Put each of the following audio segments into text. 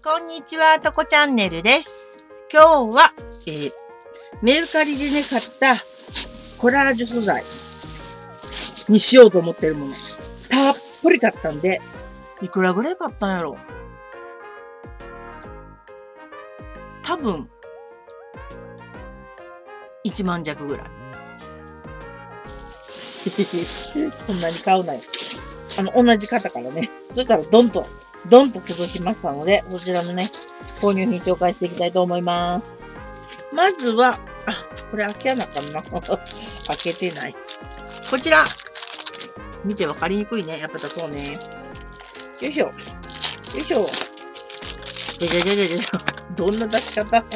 こんにちは、とこチャンネルです。今日は、メルカリでね、買ったコラージュ素材にしようと思ってるもの。たっぷり買ったんで、いくらぐらい買ったんやろ？多分、1万弱ぐらい。そんなに買うなよ。同じ方からね。そしたらドンと届きましたので、そちらのね、購入品紹介していきたいと思います。まずは、これ開けなあかんな。開けてない。こちら。見てわかりにくいね。やっぱだそうね。よいしょ。よいしょ。どんな出し方？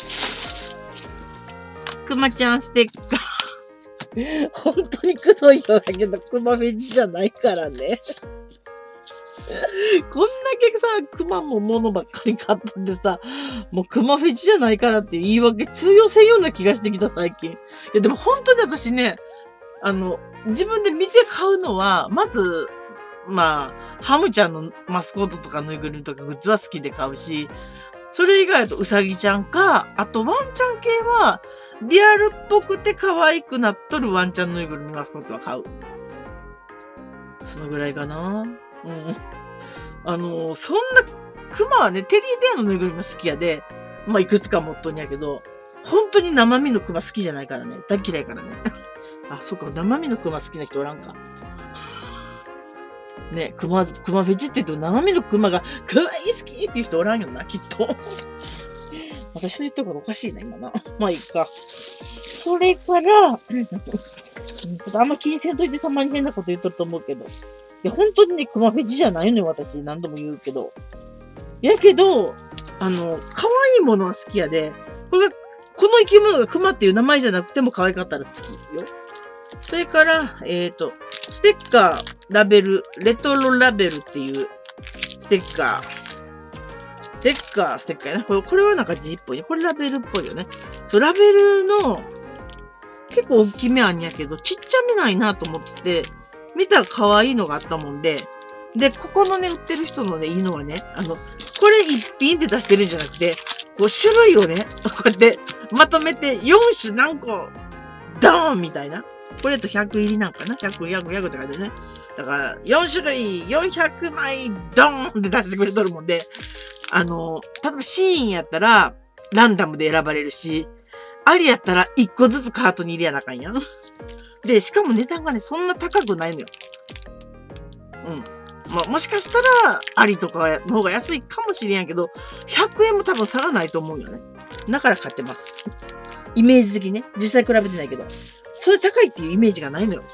くまちゃんステッカー。本当にくどいよだけど、クマフェチじゃないからね。こんだけさ、クマもものばっかり買ったんでさ、もうクマフェチじゃないからっていう言い訳通用せんような気がしてきた最近。いやでも本当に私ね、自分で見て買うのは、まず、ハムちゃんのマスコットとかぬいぐるみとかグッズは好きで買うし、それ以外だとうさぎちゃんか、あとワンちゃん系は、リアルっぽくて可愛くなっとるワンちゃんぬいぐるみマスコットは買う。そのぐらいかな。そんな、クマはね、テディベアのぬいぐるみも好きやで、いくつか持っとんやけど、本当に生身のクマ好きじゃないからね。大嫌いからね。そっか、生身のクマ好きな人おらんか。ね、クマフェチって言うと生身のクマが可愛い好きっていう人おらんよな、きっと。私の言ったことおかしいな、今な。まあいいか。それから、ちょっとあんま気にせんといてたまに変なこと言っとると思うけど。いや、本当にね、クマフェチじゃないのよ、私。何度も言うけど。やけど、可愛いものは好きやで、この生き物がクマっていう名前じゃなくても可愛かったら好きよ。それから、ステッカー、ラベル、レトロラベルっていうステッカー。ステッカーやな。これはなんか字っぽいね。これラベルっぽいよね。そう、ラベルの、結構大きめあんやけど、ちっちゃめないなと思ってて、見たら可愛いのがあったもんで、で、ここのね、売ってる人のね、いいのはね、これ一品って出してるんじゃなくて、こう種類をね、こうやってまとめて4種何個、ドーンみたいな。これだと100入りなんかな ?100 って感じでね。だから、4種類、400枚、ドーンって出してくれとるもんで、例えばシーンやったら、ランダムで選ばれるし、ありやったら1個ずつカートに入れやなあかんやん。で、しかも値段がね、そんな高くないのよ。もしかしたら、ありとかの方が安いかもしれんやけど、100円も多分差がないと思うよね。だから買ってます。イメージ的にね。実際比べてないけど。それ高いっていうイメージがないのよ。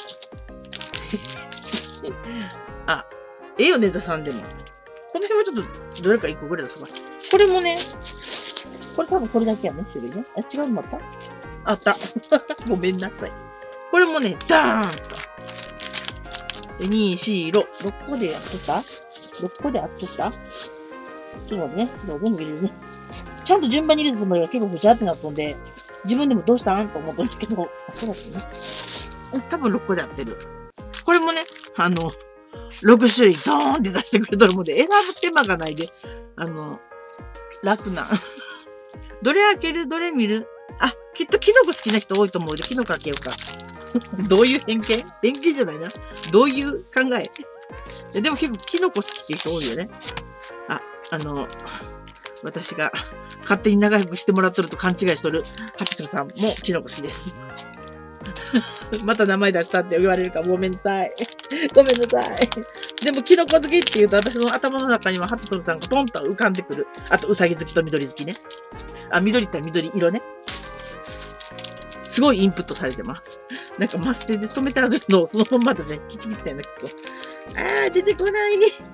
ええよね、田さんでも。この辺はちょっと、どれか1個ぐらい出そうか。これもね、これ多分これだけやね、種類ね。違うのあったあった。ごめんなさい。これもね、ダーンと。2、4、6個でやっとった ?6 個であっとったちょっと待ってね。全部入れるね。ちゃんと順番に入れたつもりが結構ぐちゃってなったんで、自分でもどうしたんと思ったんだけど、そうだったね。多分6個で合ってる。これもね、6種類ドーンって出してくれとるもんで、選ぶ手間がないで、楽な。どれ開けるどれ見るきっとキノコ好きな人多いと思うで、キノコ開けようか。どういう偏見じゃないな。どういう考えでも結構キノコ好きっていう人多いよね。私が勝手に仲良くしてもらっとると勘違いしとるハピソルさんもキノコ好きです。また名前出したって言われるからごめんなさい。ごめんなさい。でもキノコ好きって言うと私の頭の中にはハピソルさんがポンと浮かんでくる。あとウサギ好きと緑好きね。緑って緑色ね。すごいインプットされてます。なんかマステで止めてあるのをそのまま私は引きちぎったんだけど。出てこない。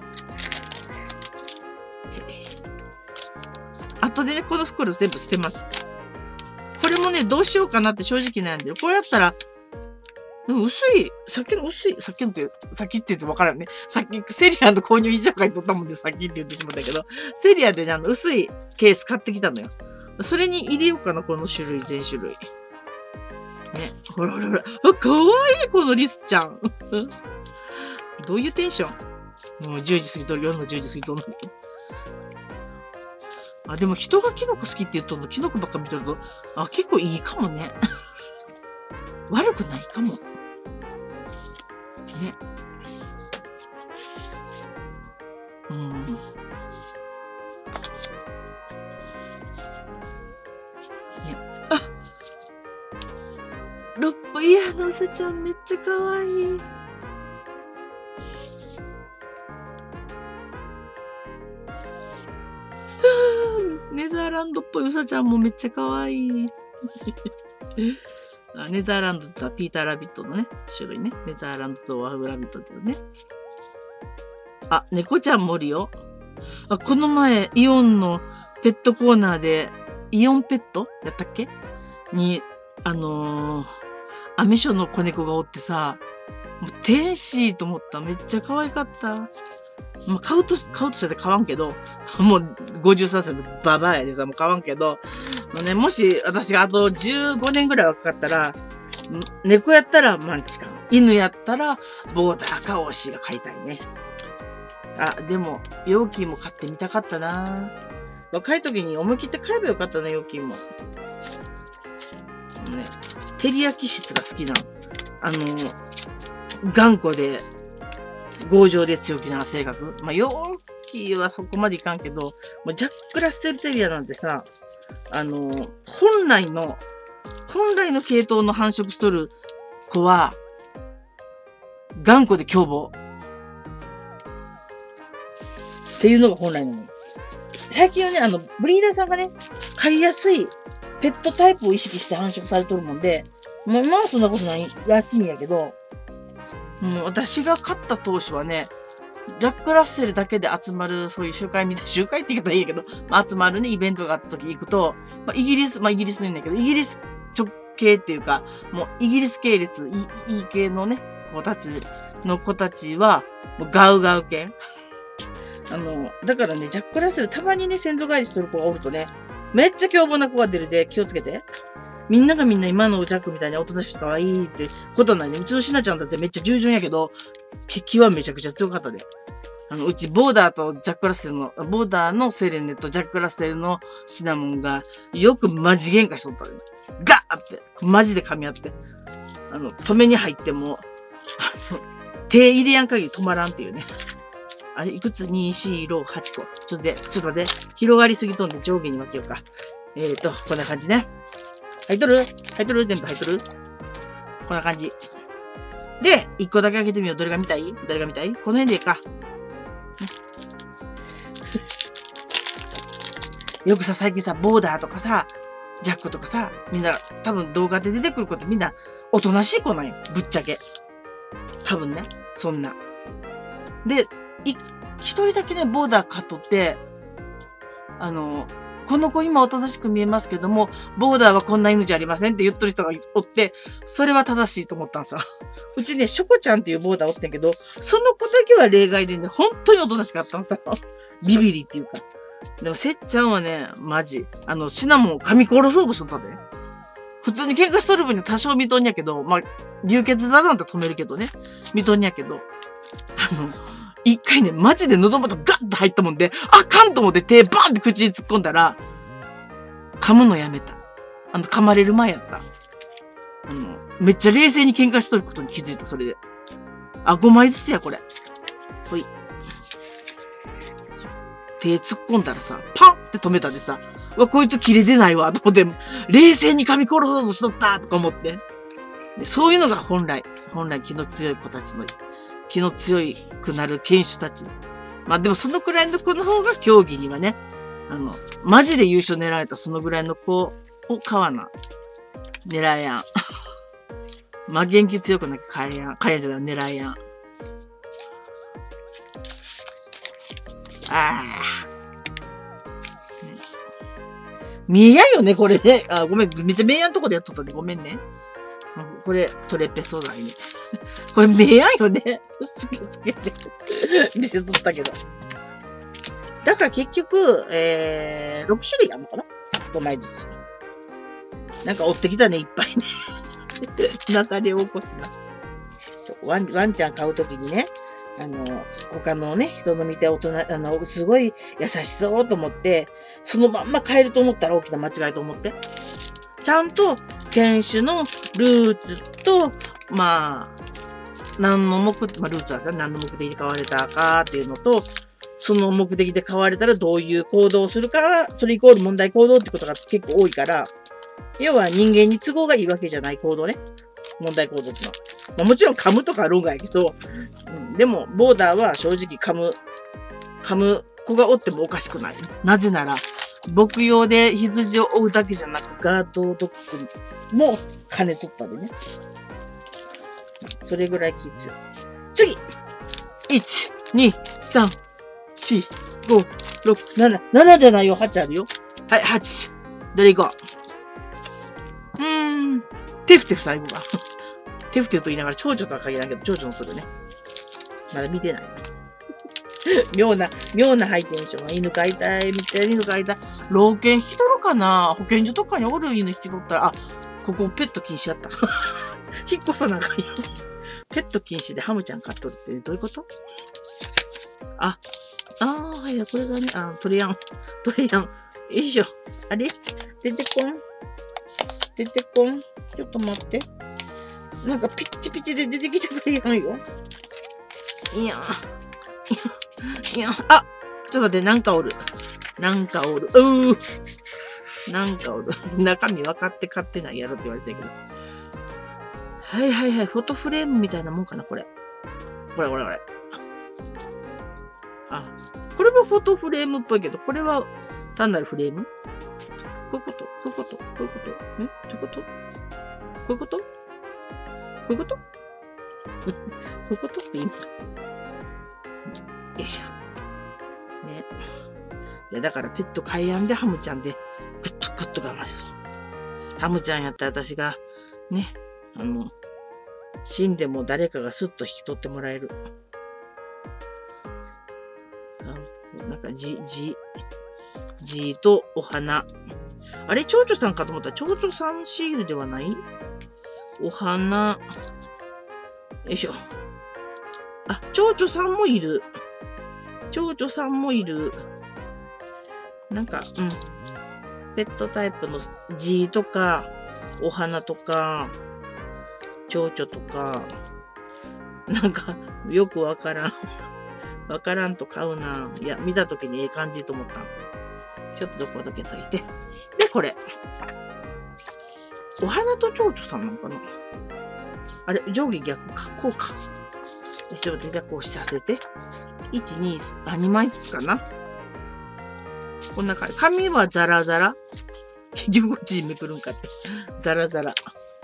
後でね、この袋全部捨てます。これもね、どうしようかなって正直悩んでる。これやったら、薄い、さっきって言って分からんね。さっきセリアの購入以上書いとったもんで、さっきって言ってしまったけど、セリアでね、薄いケース買ってきたのよ。それに入れようかな、この種類、全種類。ね、ほら。かわいい、このリスちゃん。どういうテンションもう10時過ぎとる、夜の10時過ぎとるのに。 あ、でも人がキノコ好きって言っとるの、キノコばっか見てると、あ、結構いいかもね。悪くないかも。ね。うん。ね。あ、六本木のうさちゃんめっちゃ可愛い。ネザーランドっぽいうさちゃんもめっちゃ可愛い。ネザーランドとはピーターラビットのね、種類ね。ネザーランドとワフラビットっていうね。あ、猫ちゃんもおるよ。あ、この前、イオンのペットコーナーで、イオンペットやったっけに、アメショの子猫がおってさ、もう天使と思った。めっちゃ可愛かった。まあ、買うとして買わんけど、もう53歳のババアやでさ、もう買わんけど、ね、もし私があと15年ぐらい若かったら、猫やったらマンチカン。犬やったら、ボーダーかオーシーが飼いたいね。あ、でも、ヨーキーも飼ってみたかったな。若い時に思い切って飼えばよかったね、ヨーキーも。ね、照り焼き質が好きなの。頑固で、強情で強気な性格。まあ、ヨーキーはそこまでいかんけど、もうジャック・ラッセル・テリアなんてさ、本来の系統の繁殖しとる子は、頑固で凶暴。っていうのが本来なの。最近はね、ブリーダーさんがね、飼いやすいペットタイプを意識して繁殖されとるもんで、まあそんなことないらしいんやけど、私が飼った当初はね、ジャック・ラッセルだけで集まる、そういう集会って言い方はいいけど、集まるね、イベントがあった時行くと、イギリスのいいんだけど、イギリス直系っていうか、もうイギリス系列、いい系のね、子たちは、もうガウガウ系。だからね、ジャック・ラッセルたまにね、先祖返りしとる子がおるとね、めっちゃ凶暴な子が出るで、気をつけて。みんながみんな今のジャックみたいにおとなしくて可愛いってことはないね。うちのシナちゃんだってめっちゃ従順やけど、敵はめちゃくちゃ強かったで。うちボーダーとジャック・ラッセルの、ボーダーのセレネとジャック・ラッセルのシナモンがよくマジ喧嘩しとったで。ガーって、マジで噛み合って。止めに入っても、手入れやん限り止まらんっていうね。あれ、いくつ ?2、4、6、8個。ちょっと待って。広がりすぎとんで上下に分けようか。こんな感じね。入っとる全部入っとるこんな感じ。で、1個だけ開けてみよう。どれが見たいこの辺でいいか。よくさ、最近さ、ボーダーとかさ、ジャックとかさ、みんな、多分動画で出てくる子ってみんな、おとなしい子なんよ。ぶっちゃけ。多分ね。そんな。で、一人だけね、ボーダー買っとって、この子今おとなしく見えますけども、ボーダーはこんな犬じゃありませんって言っとる人がおって、それは正しいと思ったんさ。うちね、ショコちゃんっていうボーダーおってんけど、その子だけは例外でね、本当におとなしかったんさ。ビビリっていうか。でも、せっちゃんはね、マジ。シナモンを噛み殺そうとしとったで。普通に喧嘩しとる分に多少見とんやけど、まあ、流血だなんて止めるけどね。見とんやけど。一回ね、マジで喉元ガッと入ったもんで、あかんと思って手バンって口に突っ込んだら、噛むのやめた。噛まれる前やった。めっちゃ冷静に喧嘩しとることに気づいた、それで。あ、5枚ずつや、これ。ほい。手突っ込んだらさ、パンって止めたでさ、こいつ切れてないわ、と思って、冷静に噛み殺そうとしとったとか思って。そういうのが本来気の強い子たちの、気の強くなる犬種たち。まあでもそのくらいの子の方が競技にはね、マジで優勝狙えたそのぐらいの子を買わな。狙えやん。まあ元気強くなきゃ買えやん。買えんじゃない狙えやん。見えやんよね、これね。あ、ごめん。めっちゃ見えやんとこでやっとったね。ごめんね。これ、トレッペソーダいね。これ見えやんよね。すげって見せとったけど。だから結局、6種類あるのかな ?5 枚ずつ。なんか追ってきたね、いっぱいね。流れを起こすな。ワンちゃん買うときにね、 他のね、人の見て大人、すごい優しそうと思って、そのまんま変えると思ったら大きな間違いと思って。ちゃんと、犬種のルーツと、まあ、何の目的、まあ、ルーツはさ、何の目的で飼われたかっていうのと、その目的で飼われたらどういう行動をするか、それイコール問題行動ってことが結構多いから、要は人間に都合がいいわけじゃない行動ね。問題行動っていうのは。まあ、もちろん噛むとか論外やけど、でも、ボーダーは正直噛む子がおってもおかしくない。なぜなら、牧羊で羊を追うだけじゃなく、ガードドッグも金取ったでね。それぐらい気ぃつよ。次 !1、2、3、4、5、6、7。7じゃないよ。8あるよ。はい、8。どれ行こう。テフテフ最後が。テフテフと言いながら、蝶々とは限らんけど、蝶々のそれね。まだ見てない。妙なハイテンション。犬飼いたい。めっちゃ犬飼いたい。老犬引き取ろうかな。保健所とかにおる犬引き取ったら、あ、ここペット禁止やった。引っ越さなあかんよ。ペット禁止でハムちゃん飼っとるってどういうこと？はい、これがね、取れやん。よいしょ。あれ出てこん。ちょっと待って。なんかピッチピチで出てきてくれやんよ。いや、ちょっと待って、なんかおる。中身分かって買ってないやろって言われてたけど。はい。フォトフレームみたいなもんかな、これ。これ。これもフォトフレームっぽいけど、これは単なるフレーム？こういうこと？どういうことっていいの？よいしょ。ね。いや、だからペット飼いやんでハムちゃんで、ぐっと我慢する。ハムちゃんやったら私が、ね、死んでも誰かがスッと引き取ってもらえる。なんか、じとお花。あれ、蝶々さんかと思ったら、蝶々さんシールではない？お花。よいしょ。蝶々さんもいる。なんか、ペットタイプのGとか、お花とか、蝶々とか、なんか、よくわからんと買うな。いや、見たときにええ感じと思った。ちょっとどこだけといて。で、これ。お花と蝶々さんなのかな？あれ、上下逆か。こうか。ちょっとじゃあこうさせて。1、2、2枚ずつかな。こんな感じ。紙はザラザラ。結局こっちにめくるんかって。ザラザラ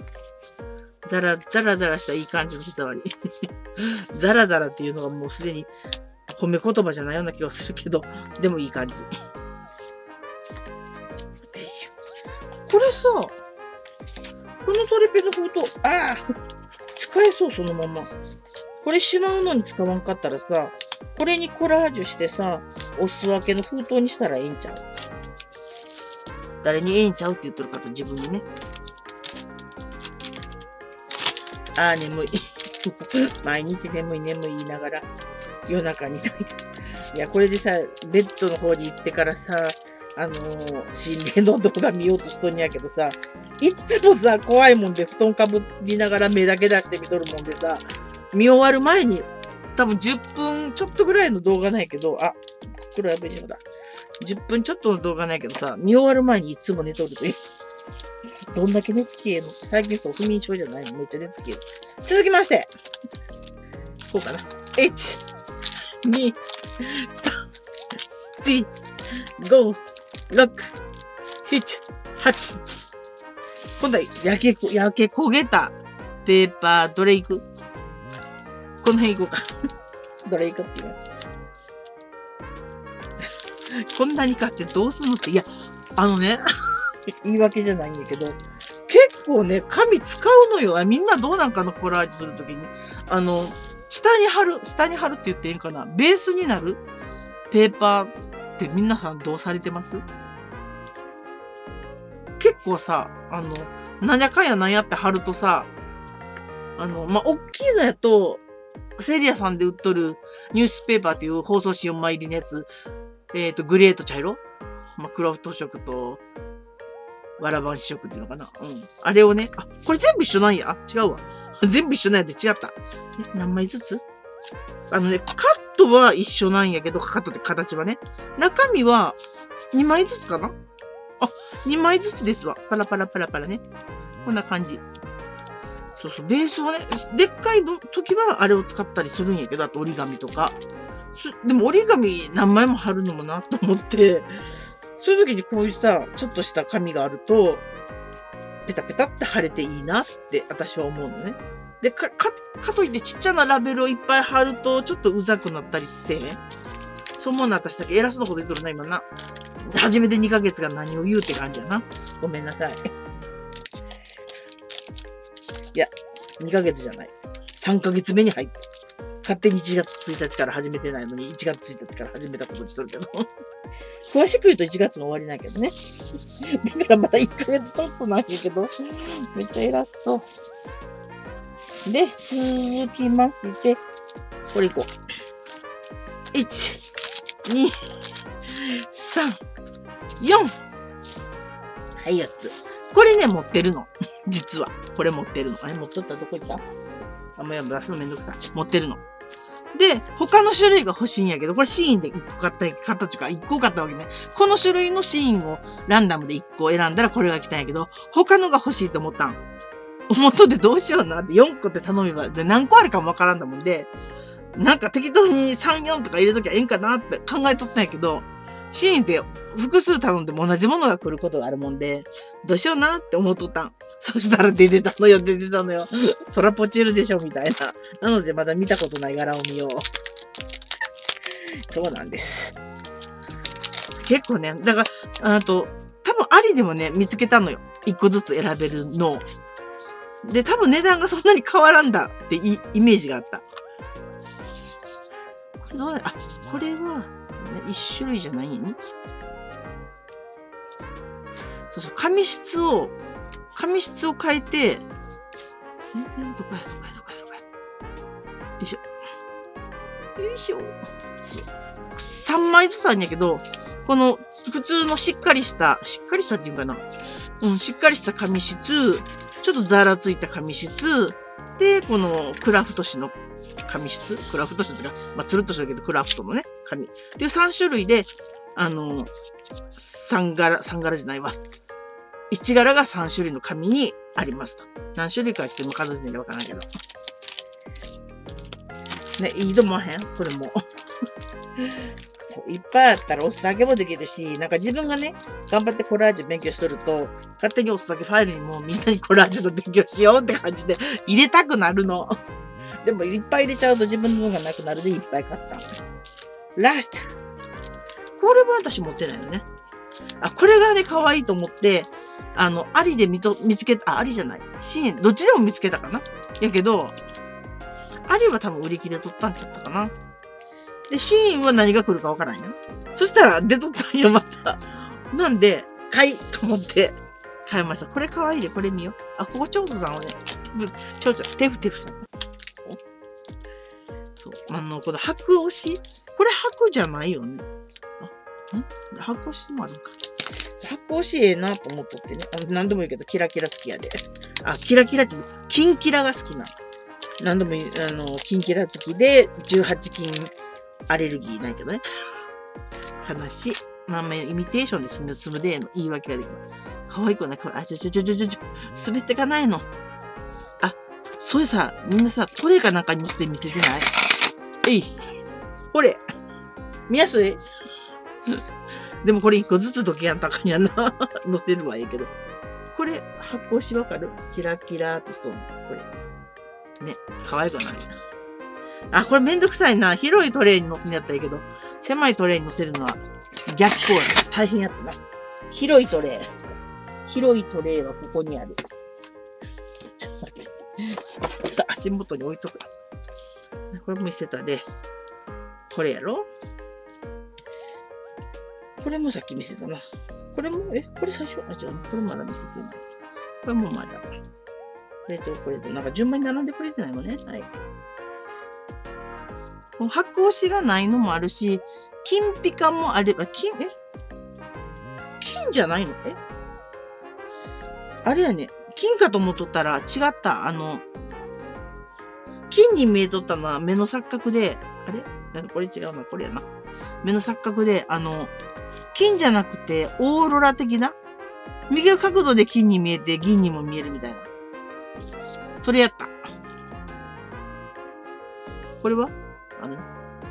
したいい感じの手触り。ザラザラっていうのがもうすでに褒め言葉じゃないような気がするけど、でもいい感じ。これさ、このトレペの封筒、使えそう、そのまま。これしまうのに使わんかったらさ、これにコラージュしてさ、お裾分けの封筒にしたらええんちゃう？誰にええんちゃうって言っとるかと自分にね。眠い。毎日眠い言いながら、夜中に。いや、これでさ、ベッドの方に行ってからさ、心霊の動画見ようとしとんやけどさ、いつもさ、怖いもんで布団かぶりながら目だけ出して見とるもんでさ、見終わる前に、多分10分ちょっとぐらいの動画ないけど、これは別にだ。10分ちょっとの動画ないけどさ、見終わる前にいつも寝とるとどんだけ寝つきええの？最近不眠症じゃないの？めっちゃ寝つきええ。続きまして。こうかな。1、2、3、4、5、6、7、8。今度は焼け焦げたペーパー、どれいく？この辺いこうか。どれいくっていう。こんなに買ってどうすんのって。いや、言い訳じゃないんだけど、結構ね、紙使うのよ。みんなどうなんかのコラージュするときに。下に貼るって言っていいんかな。ベースになるペーパーって皆さんどうされてます？結構さ、なんやかんやなんやって貼るとさ、大きいのやと、 セリアさんで売っとるニュースペーパーっていう包装紙4枚入りのやつ、グレーと茶色まあ、クラフト色と、わらばん試食っていうのかな。あれをね、これ全部一緒なんや。違うわ。全部一緒なんやって違った。何枚ずつカットは一緒なんやけど、カットって形はね。中身は2枚ずつかな2枚ずつですわ。パラパラパラパラね。こんな感じ。そうそう、ベースはね、でっかいの時はあれを使ったりするんやけど、あと折り紙とか。でも折り紙何枚も貼るのもなと思って、そういう時にこういうさ、ちょっとした紙があると、ペタペタって貼れていいなって私は思うのね。で、かといってちっちゃなラベルをいっぱい貼ると、ちょっとうざくなったりせえへん。そう思うの私だけ偉そうなこと言っとるな、今な。初めて2ヶ月が何を言うって感じやな。ごめんなさい。いや、2ヶ月じゃない。3ヶ月目に入った。勝手に1月1日から始めてないのに、1月1日から始めたことにしとるけど。詳しく言うと1月の終わりなんやけどね。だからまだ1ヶ月ちょっとなんやけど、めっちゃ偉そう。で、続きまして、これいこう。1、2、3、4。はい、4つ。これね、持ってるの。実は。これ持ってるの。持っとったらどこ行ったもうや出すのめんどくさい。持ってるの。で、他の種類が欲しいんやけど、これシーンで1個買ったっていうか、1個買ったわけね。この種類のシーンをランダムで1個選んだらこれが来たんやけど、他のが欲しいと思ったん。思っとってどうしようなって4個って頼めば、で何個あるかもわからんだもんで、なんか適当に3、4とか入れときゃええんかなって考えとったんやけど、シーンって複数頼んでも同じものが来ることがあるもんで、どうしようなって思っとったん。そしたら出てたのよ。空ポチるでしょみたいな。なのでまだ見たことない柄を見よう。そうなんです。結構ね、だから、多分ありでもね、見つけたのよ。1個ずつ選べるの。で、多分値段がそんなに変わらんだってイメージがあった。これは、一種類じゃないんそうそう、紙質を変えて、どこや。よいしょ。よいしょ。3枚ずつあるんやけど、この普通のしっかりしたっていうかな。しっかりした紙質、ちょっとざらついた紙質、で、このクラフト紙の紙質クラフト紙っていうか、まあ、つるっとしてるけど、クラフトのね、紙。っていう3種類で、3柄じゃないわ。1柄が3種類の紙にありますと。何種類かっても数えてんでわからんけど。ね、いいと思わへんこれも。そう、いっぱいあったら押すだけもできるし、なんか自分がね、頑張ってコラージュ勉強しとると、勝手に押すだけファイルにもうみんなにコラージュの勉強しようって感じで入れたくなるの。でもいっぱい入れちゃうと自分の分がなくなるでいっぱい買った。ラスト。これも私持ってないよね。これがね、可愛いと思って、ありで見つけた、ありじゃない。シーン、どっちでも見つけたかな。やけど、ありは多分売り切れとったんちゃったかな。で、シーンは何が来るかわからんよ。そしたら出とったんよ、また。なんで、買いと思って買いました。これ可愛いで、これ見よう。ここ長女さんをね、テフさん。そう。この白押しこれ白じゃないよね。白押しもあるか。白押しええなと思っとってね。何でもいいけど、キラキラ好きやで。キラキラって、キンキラが好きな。何でもいい、キンキラ好きで、18金アレルギーないけどね。悲しい。イミテーションで済むでの言い訳ができる。可愛くない滑ってかないの。それさ、みんなさ、トレイかなんかにして見せてないこれ。見やすいでもこれ一個ずつ時計やんとあかんやな。載せるはいいけど。これ、発光しわかるキラキラーってしとんの。これ。ね、可愛くないこれめんどくさいな。広いトレイに載せるんやったらいいけど、狭いトレイに載せるのは逆光やな。大変やったな。広いトレイはここにある。ちょっと待って。足元に置いとく。これも見せたで。これやろこれもさっき見せたな。これも、これ最初、これまだ見せてない。これもまだ。これと、なんか順番に並んでくれてないのね。はい。 白押しがないのもあるし、金ピカもあれば、金じゃないのあれやね。金かと思っとったら違った。金に見えとったのは目の錯覚で、あれこれ違うな、これやな。目の錯覚で、金じゃなくて、オーロラ的な右の角度で金に見えて、銀にも見えるみたいな。それやった。これはあれ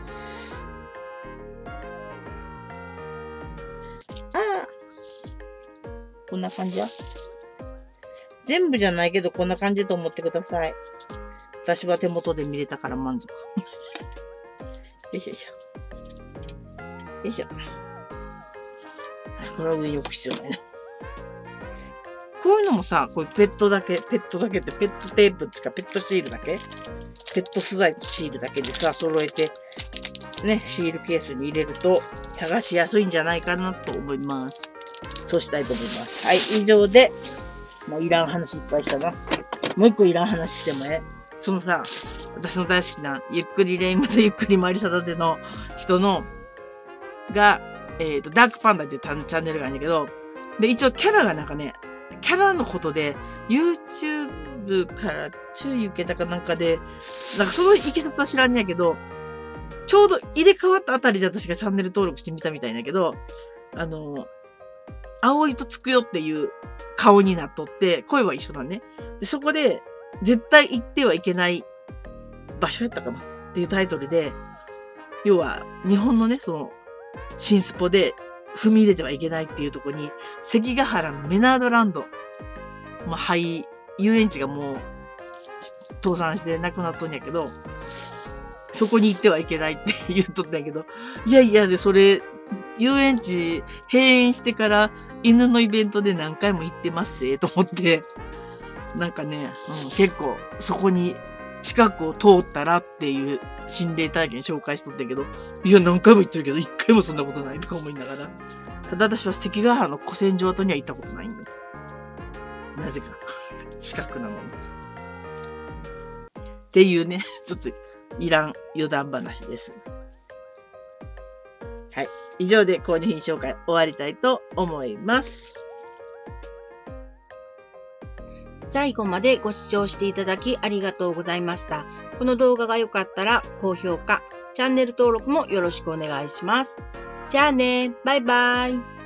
こんな感じや。全部じゃないけど、こんな感じと思ってください。私は手元で見れたから満足。よいしょよいしょ。よいしょ。これは上に置く必要ないな。こういうのもさ、こういうペットって、ペットテープってか、ペットシールだけペット素材のシールだけでさ、揃えて、ね、シールケースに入れると、探しやすいんじゃないかなと思います。そうしたいと思います。はい、以上で、もういらん話いっぱいしたな。もう一個いらん話してもそのさ、私の大好きな、ゆっくりレイムとゆっくりマリサダテの人の、が、ダークパンダっていうチャンネルがあるんだけど、で、一応キャラがなんかね、キャラのことで、YouTube から注意受けたかなんかで、なんかそのいきさつは知らんねやけど、ちょうど入れ替わったあたりで私がチャンネル登録してみたみたいだけど、葵とつくよっていう顔になっとって、声は一緒だね。で、そこで、絶対行ってはいけない場所やったかなっていうタイトルで、要は、日本のね、その、新スポで踏み入れてはいけないっていうところに、関ヶ原のメナードランド、遊園地がもう、倒産してなくなっとんやけど、そこに行ってはいけないって言っとったんやけど、いやいやで、それ、遊園地閉園してから犬のイベントで何回も行ってますと思って、なんかね、結構そこに近くを通ったらっていう心霊体験紹介しとったけど、いや何回も行ってるけど一回もそんなことないとか思いながら。ただ私は関ヶ原の古戦場跡には行ったことないんだ。なぜか。近くなのに。っていうね、ちょっといらん余談話です。はい。以上で購入品紹介終わりたいと思います。 最後までご視聴していただきありがとうございました。この動画が良かったら高評価、チャンネル登録もよろしくお願いします。じゃあね、バイバイ。